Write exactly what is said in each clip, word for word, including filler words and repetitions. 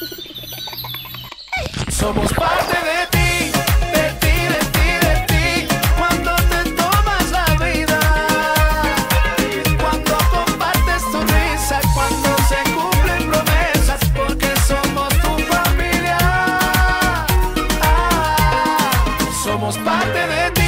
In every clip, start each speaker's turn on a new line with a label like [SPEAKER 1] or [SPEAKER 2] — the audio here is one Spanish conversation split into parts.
[SPEAKER 1] Somos parte de ti, de ti, de ti, de ti, cuando te tomas la vida, cuando compartes tu risa, cuando se cumplen promesas, porque somos tu familia. Ah, somos parte de ti.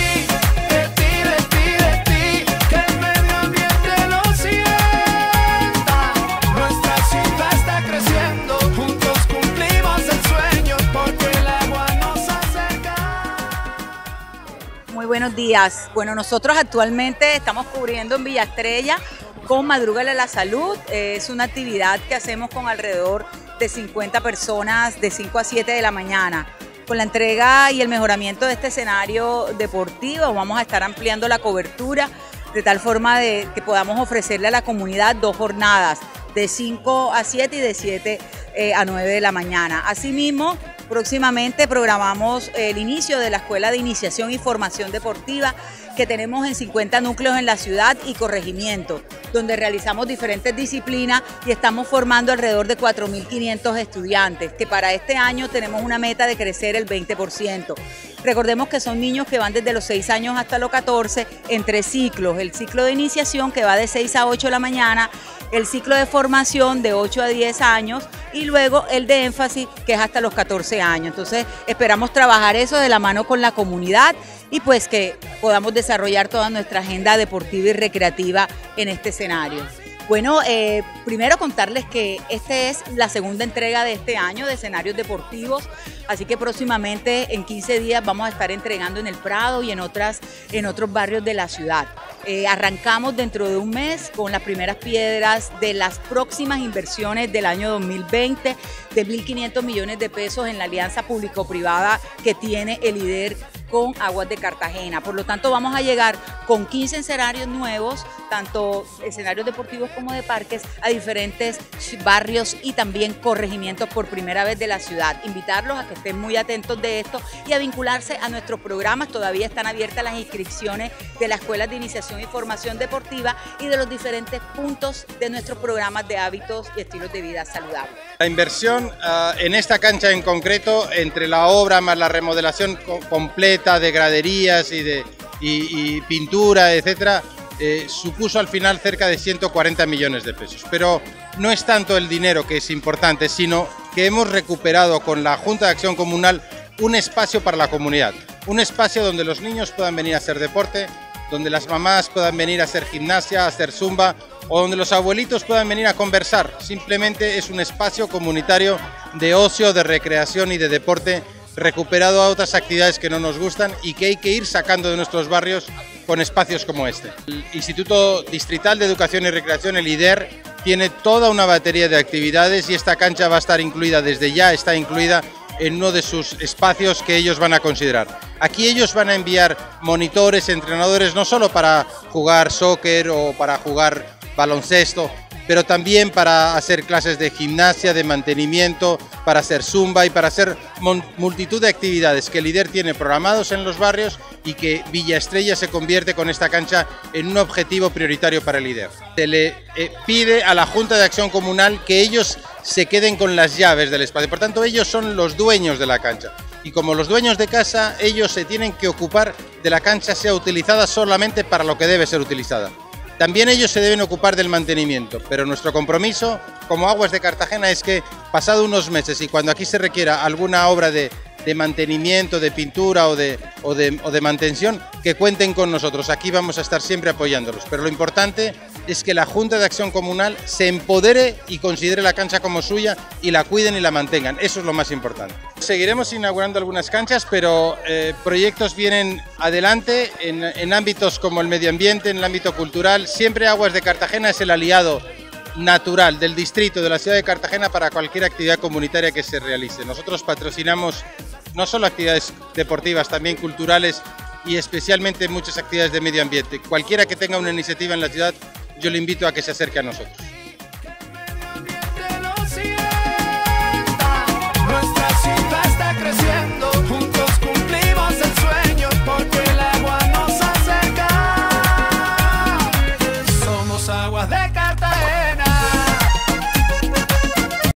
[SPEAKER 2] Muy buenos días. Bueno, nosotros actualmente estamos cubriendo en Villa Estrella con Madrúgale a la Salud. Es una actividad que hacemos con alrededor de cincuenta personas de cinco a siete de la mañana. Con la entrega y el mejoramiento de este escenario deportivo vamos a estar ampliando la cobertura de tal forma de que podamos ofrecerle a la comunidad dos jornadas de cinco a siete y de siete a nueve de la mañana. Asimismo, próximamente programamos el inicio de la Escuela de Iniciación y Formación Deportiva que tenemos en cincuenta núcleos en la ciudad y corregimiento, donde realizamos diferentes disciplinas y estamos formando alrededor de cuatro mil quinientos estudiantes, que para este año tenemos una meta de crecer el veinte por ciento. Recordemos que son niños que van desde los seis años hasta los catorce en tres ciclos: el ciclo de iniciación que va de seis a ocho de la mañana, el ciclo de formación de ocho a diez años y luego el de énfasis que es hasta los catorce años. Entonces esperamos trabajar eso de la mano con la comunidad y pues que podamos desarrollar toda nuestra agenda deportiva y recreativa en este escenario. Bueno, eh, primero contarles que esta es la segunda entrega de este año de escenarios deportivos, así que próximamente en quince días vamos a estar entregando en el Prado y en, otras, en otros barrios de la ciudad. Eh, arrancamos dentro de un mes con las primeras piedras de las próximas inversiones del año dos mil veinte de mil quinientos millones de pesos en la alianza público-privada que tiene el I D E R con Aguas de Cartagena. Por lo tanto, vamos a llegar con quince escenarios nuevos, tanto escenarios deportivos como de parques, a diferentes barrios y también corregimientos por primera vez de la ciudad. Invitarlos a que estén muy atentos de esto y a vincularse a nuestros programas. Todavía están abiertas las inscripciones de las escuelas de iniciación y formación deportiva y de los diferentes puntos de nuestros programas de hábitos y estilos de vida saludables.
[SPEAKER 3] La inversión uh, en esta cancha en concreto, entre la obra más la remodelación co completa de graderías y de y, y pintura, etcétera, eh, supuso al final cerca de ciento cuarenta millones de pesos. Pero no es tanto el dinero que es importante, sino que hemos recuperado con la Junta de Acción Comunal un espacio para la comunidad, un espacio donde los niños puedan venir a hacer deporte, donde las mamás puedan venir a hacer gimnasia, a hacer zumba, o donde los abuelitos puedan venir a conversar. Simplemente es un espacio comunitario de ocio, de recreación y de deporte, recuperado a otras actividades que no nos gustan y que hay que ir sacando de nuestros barrios con espacios como este. El Instituto Distrital de Educación y Recreación, el I D E R, tiene toda una batería de actividades y esta cancha va a estar incluida, desde ya está incluida en uno de sus espacios que ellos van a considerar. Aquí ellos van a enviar monitores, entrenadores, no solo para jugar soccer o para jugar baloncesto, pero también para hacer clases de gimnasia, de mantenimiento, para hacer zumba y para hacer multitud de actividades que el I D E R tiene programados en los barrios y que Villa Estrella se convierte con esta cancha en un objetivo prioritario para el I D E R. Se le eh, pide a la Junta de Acción Comunal que ellos se queden con las llaves del espacio, por tanto ellos son los dueños de la cancha y como los dueños de casa ellos se tienen que ocupar de la cancha sea utilizada solamente para lo que debe ser utilizada. También ellos se deben ocupar del mantenimiento, pero nuestro compromiso como Aguas de Cartagena es que pasado unos meses y cuando aquí se requiera alguna obra de, de mantenimiento, de pintura o de, o, de, o de mantención, que cuenten con nosotros. Aquí vamos a estar siempre apoyándolos, pero lo importante es que la Junta de Acción Comunal se empodere y considere la cancha como suya y la cuiden y la mantengan. Eso es lo más importante. Seguiremos inaugurando algunas canchas, pero eh, proyectos vienen adelante en, en ámbitos como el medio ambiente, en el ámbito cultural. Siempre Aguas de Cartagena es el aliado natural del distrito, de la ciudad de Cartagena para cualquier actividad comunitaria que se realice. Nosotros patrocinamos no solo actividades deportivas, también culturales y especialmente muchas actividades de medio ambiente. Cualquiera que tenga una iniciativa en la ciudad, yo le invito a que se acerque a nosotros.